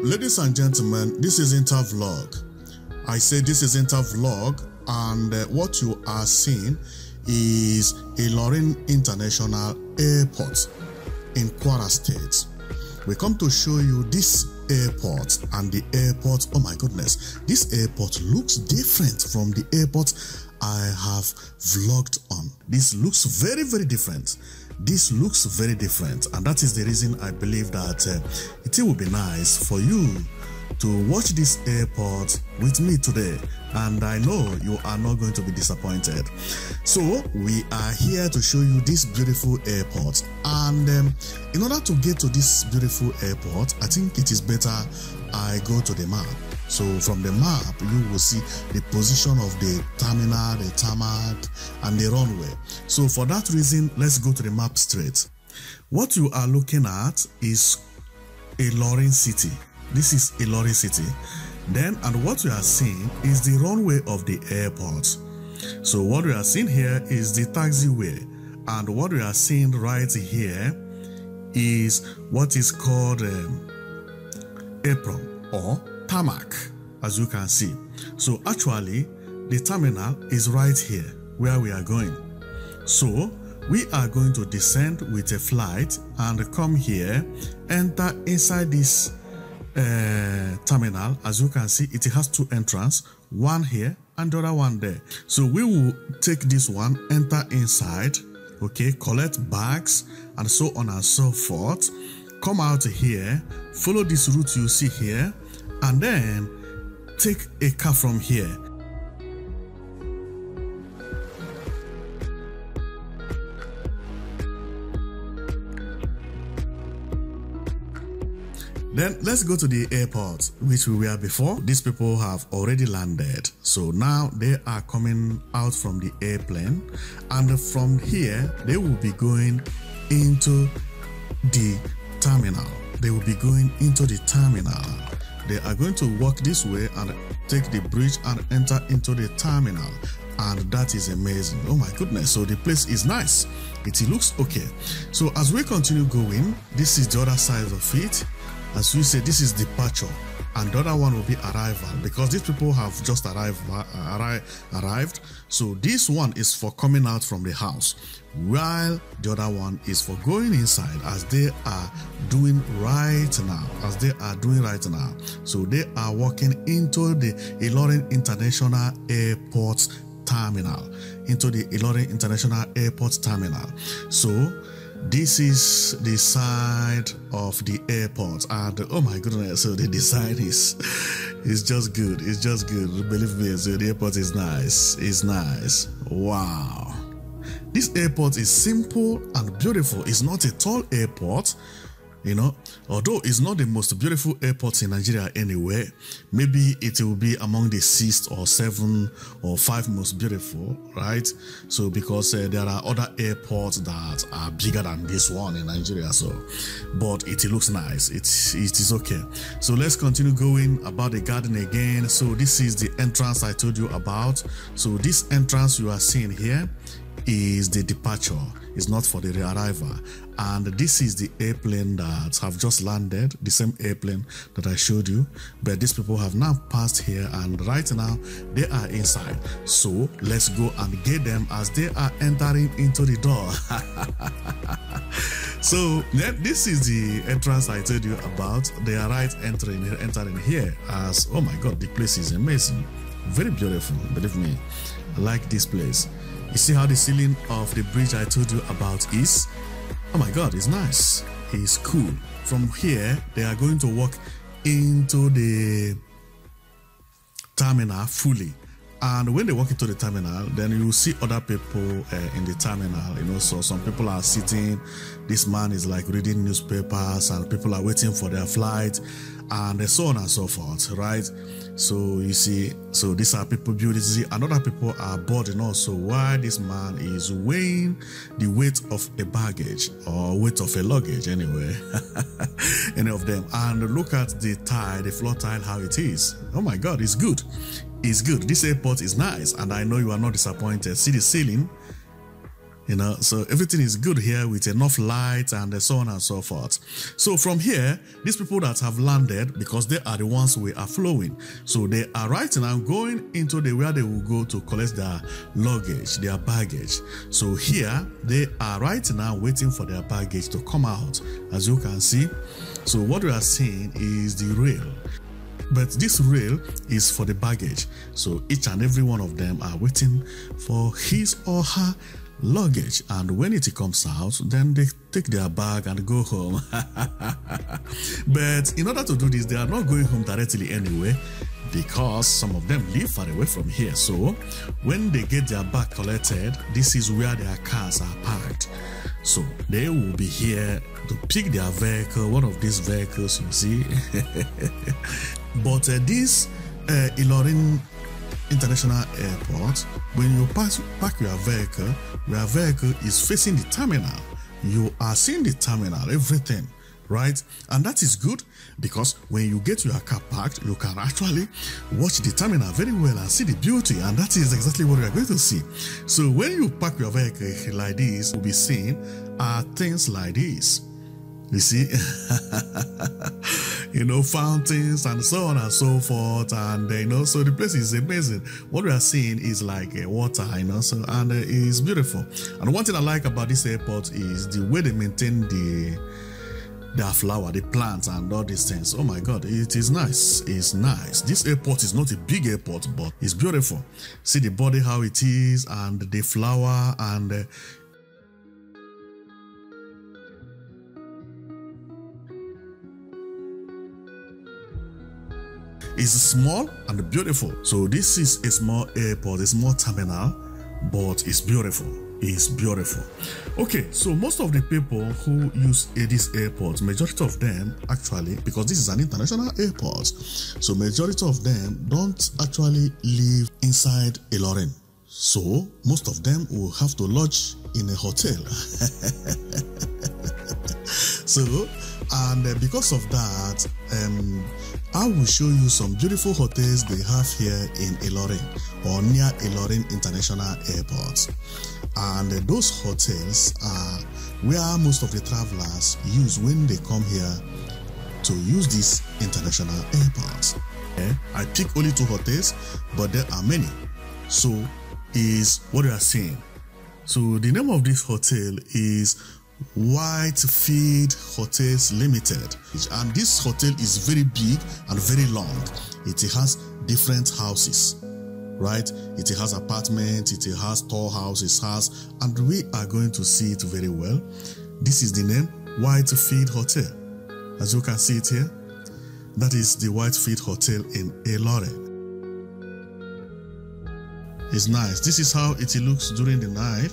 Ladies and gentlemen, this is Intervlog. I say this is Intervlog, and what you are seeing is Ilorin International Airport in Kwara State. We come to show you this airport, and the airport, oh my goodness, this airport looks different from the airport I have vlogged on. This looks very, very different. This looks very different, and that is the reason I believe that it will be nice for you to watch this airport with me today, and I know you are not going to be disappointed. So we are here to show you this beautiful airport, and in order to get to this beautiful airport, I think it is better I go to the map. So from the map, you will see the position of the terminal, the tarmac, and the runway. So for that reason, let's go to the map straight. What you are looking at is Ilorin City. This is Ilorin City. Then, and what we are seeing is the runway of the airport. So what we are seeing here is the taxiway, and what we are seeing right here is what is called apron or tarmac, as you can see. So actually, the terminal is right here where we are going. So we are going to descend with a flight and come here, enter inside this terminal. As you can see, it has two entrances, one here and the other one there. So we will take this one, enter inside, okay, collect bags and so on and so forth, come out here, follow this route you see here, and then take a car from here. Then let's go to the airport, which we were before. These people have already landed. So now they are coming out from the airplane, and from here, they will be going into the terminal. They will be going into the terminal. They are going to walk this way and take the bridge and enter into the terminal. And that is amazing. Oh my goodness. So the place is nice. It looks okay. So as we continue going, this is the other side of it. As we say, this is departure, and the other one will be arrival, because these people have just arrived. So this one is for coming out from the house, while the other one is for going inside, as they are doing right now. So they are walking into the Ilorin International Airport Terminal, So this is the side of the airport, and oh my goodness, so the design is just good. It's just good. Believe me, so the airport is nice. It's nice. Wow. This airport is simple and beautiful. It's not a tall airport, you know, although it's not the most beautiful airport in Nigeria anyway. Maybe it will be among the 6 or 7 or 5 most beautiful, right? So because there are other airports that are bigger than this one in Nigeria, so but it looks nice. It is okay. So let's continue going about the garden again. So this is the entrance I told you about. So this entrance you are seeing here is the departure. It's not for the arrival. And this is the airplane that have just landed, the same airplane that I showed you, but these people have now passed here, and right now they are inside. So let's go and get them as they are entering into the door. So this is the entrance I told you about. They are right entering here, as oh my god, the place is amazing, very beautiful. Believe me, I like this place. You see how the ceiling of the bridge I told you about is? Oh my god, it's nice. It's cool. From here, they are going to walk into the terminal fully. And when they walk into the terminal, then you will see other people in the terminal, you know. So some people are sitting. This man is like reading newspapers, and people are waiting for their flight, and so on and so forth, right? So you see, so these are people beauty, and other people are boarding also, while this man is weighing the weight of a baggage or weight of a luggage anyway, any of them. And look at the tile, the floor tile, how it is. Oh my god, it's good. It's good. This airport is nice, and I know you are not disappointed. See the ceiling. You know, so everything is good here with enough light and so on and so forth. So from here, these people that have landed, because they are the ones we are flowing, so they are right now going into the where they will go to collect their luggage, their baggage. So here they are right now waiting for their baggage to come out, as you can see. So what we are seeing is the rail. But this rail is for the baggage. So each and every one of them are waiting for his or her luggage, and when it comes out, then they take their bag and go home. But in order to do this, they are not going home directly anyway, because some of them live far away from here. So when they get their bag collected, this is where their cars are parked. So they will be here to pick their vehicle, one of these vehicles you see. But this Ilorin International Airport, when you park your vehicle is facing the terminal. You are seeing the terminal, everything, right? And that is good, because when you get your car parked, you can actually watch the terminal very well and see the beauty, and that is exactly what we are going to see. So when you park your vehicle like this, you'll be seeing things like this. You see, you know, fountains and so on and so forth, and you know, so the place is amazing. What we are seeing is like water, you know, so, and it's beautiful. And one thing I like about this airport is the way they maintain their flower, the plants, and all these things. Oh my God, it is nice. It's nice. This airport is not a big airport, but it's beautiful. See the body, how it is, and the flower, and it's small and beautiful. So this is a small airport, a small terminal, but it's beautiful. It's beautiful. Okay, so most of the people who use this airport, majority of them actually, because this is an international airport, so majority of them don't actually live inside Ilorin. So most of them will have to lodge in a hotel. So, and because of that, I will show you some beautiful hotels they have here in Ilorin, or near Ilorin International Airport. And those hotels are where most of the travelers use when they come here to use this international airport. I pick only 2 hotels, but there are many. So is what you are seeing. So the name of this hotel is Whitefield Hotels Limited, and this hotel is very big and very long. It has different houses, right? It has apartments, it has tall houses, and we are going to see it very well. This is the name, Whitefield Hotel. As you can see it here, that is the Whitefield Hotel in Ilorin. It's nice. This is how it looks during the night.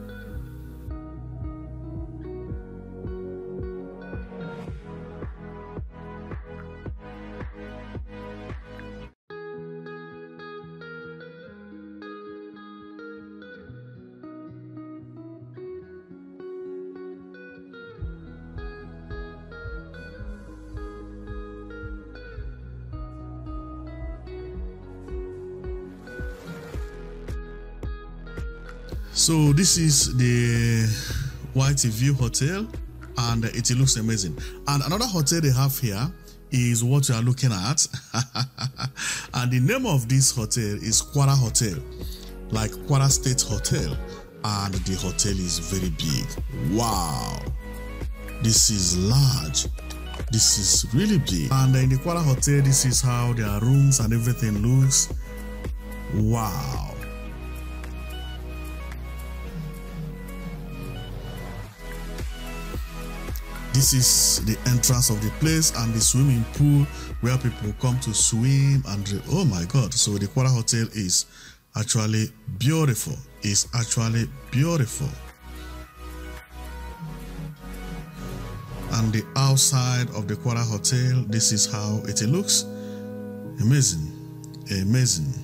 So this is the Whitefield Hotel, and it looks amazing. And another hotel they have here is what you are looking at. And the name of this hotel is Kwara Hotel, like Kwara State Hotel. And the hotel is very big. Wow, this is large. This is really big. And in the Kwara Hotel, this is how their rooms and everything looks. Wow. This is the entrance of the place and the swimming pool where people come to swim, and oh my God. So the Kwara Hotel is actually beautiful. It's actually beautiful. And the outside of the Kwara Hotel, this is how it looks. Amazing. Amazing.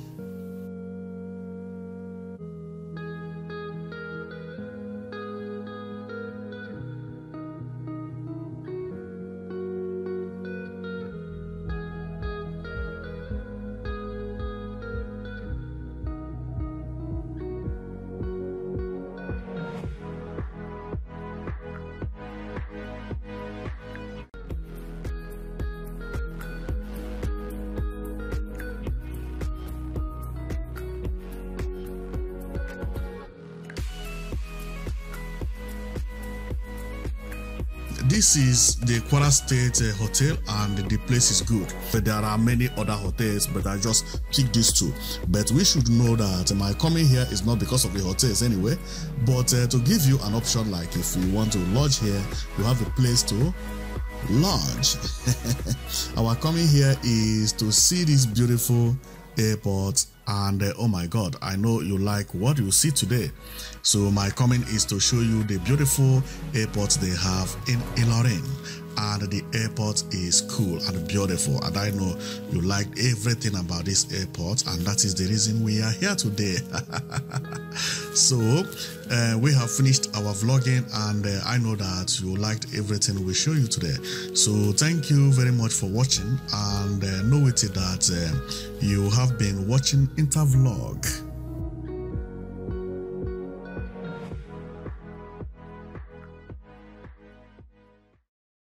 this is the Kwara State Hotel, and the place is good. But there are many other hotels, but I just picked these two. But we should know that my coming here is not because of the hotels anyway, but to give you an option, like if you want to lodge here, you have a place to lodge. Our coming here is to see this beautiful airport, and oh my God, I know you like what you see today. So my coming is to show you the beautiful airport they have in Ilorin, and the airport is cool and beautiful, and I know you like everything about this airport, and that is the reason we are here today. So we have finished our vlogging, and I know that you liked everything we show you today. So thank you very much for watching, and know it that you have been watching Intervlog.